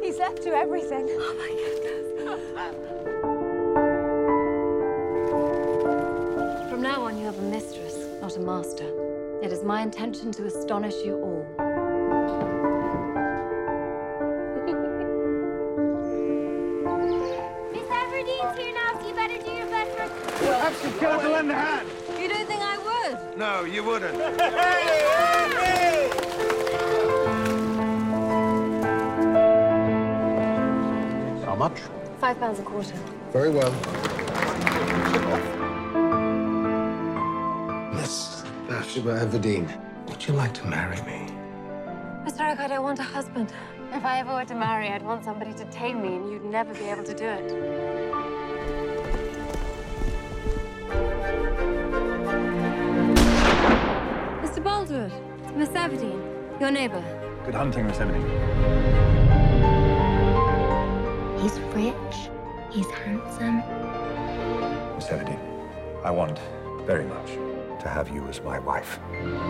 He's left you everything. Oh, my goodness. From now on, you have a mistress, not a master. It is my intention to astonish you all. Miss Everdene's here now, so you better do your best for... Well, perhaps you'd care to lend a hand. You don't think I would? No, you wouldn't. How much? £5 a quarter. Very well. Miss Bathsheba Everdene, would you like to marry me? Mr. Oak, I don't want a husband. If I ever were to marry, I'd want somebody to tame me, and you'd never be able to do it. Mr. Boldwood, Miss Everdene, your neighbor. Good hunting, Miss Everdene. He's rich. He's handsome. Miss Everdene, I want very much to have you as my wife.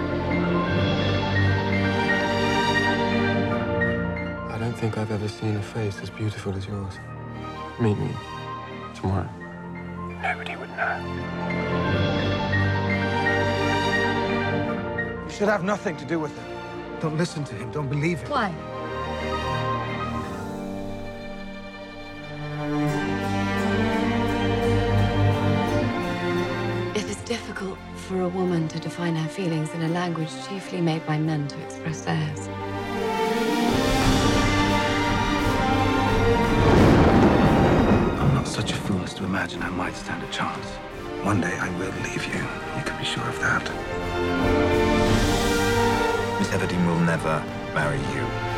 I don't think I've ever seen a face as beautiful as yours. Meet me tomorrow. Nobody would know. You should have nothing to do with him. Don't listen to him. Don't believe him. Why? It is difficult for a woman to define her feelings in a language chiefly made by men to express theirs. I'm not such a fool as to imagine I might stand a chance. One day I will leave you. You can be sure of that. Miss Everdene will never marry you.